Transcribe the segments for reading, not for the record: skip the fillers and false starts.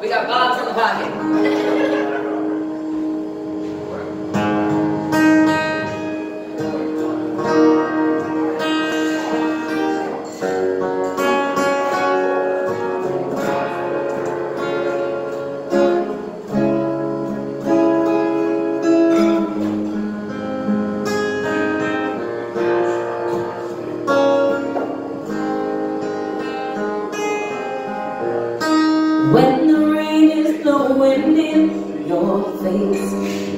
We got Bob's in the pocket. When the rain is blowing in your face,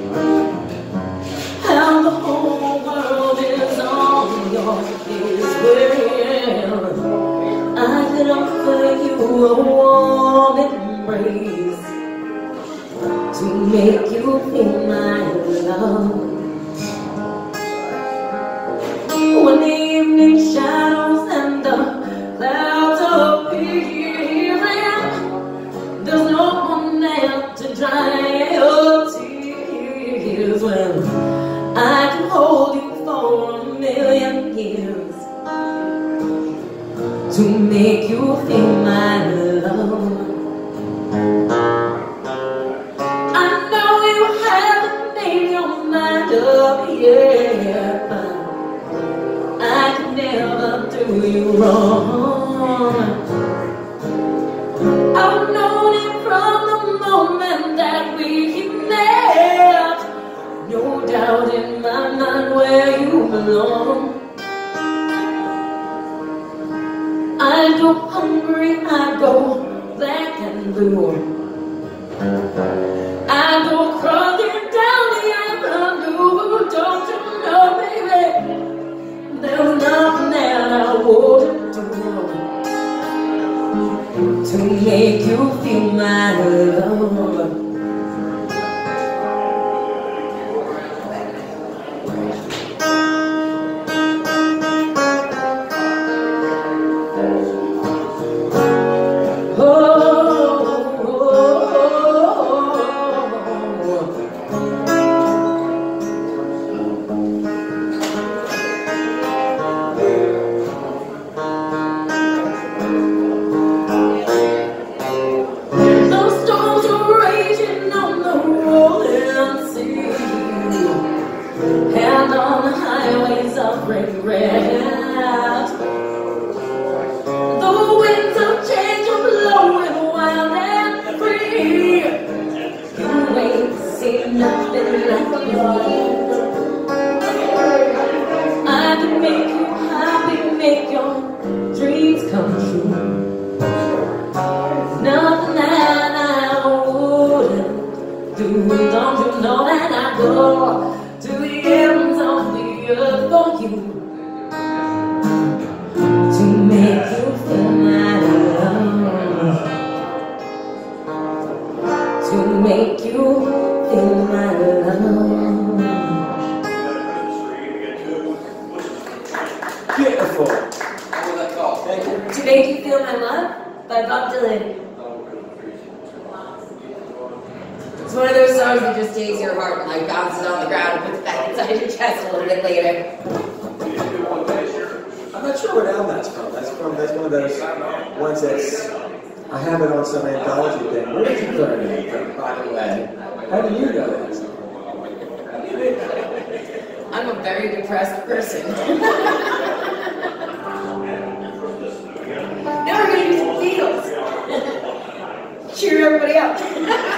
how the whole world is on your case. Well, I could offer you a warm embrace to make you feel my love. When the evening shadows and the clouds appear, there's no one there to dry your tears. Well, I can hold you for a million years to make you feel my love. I know you haven't made your mind up yet, but I can never do you wrong. I've known it from the moment that we met. No doubt in my mind where you belong. I go hungry, I go black and blue. I go crawling down the avenue. Don't you know, baby, there's nothing that I wouldn't do to make you feel my love. And on the highways of regret, the winds of change are blowing wild and free. You ain't seen nothing like me. I can make you happy, make your dreams come true. Nothing that I wouldn't do. Don't you know that I go to the ends of the earth for you, to make you feel my love, to make you feel my love. Beautiful. To make you feel my love by Bob Dylan. It's one of those songs that just takes your heart and like bounces on the ground and puts it back inside your chest a little bit later. I'm not sure what album that's from. That's one of those ones that's, I have it on some anthology thing. Where did you learn it from, by the way? How do you know that? I'm a very depressed person. Now we're going to do some Beatles. Cheer everybody up.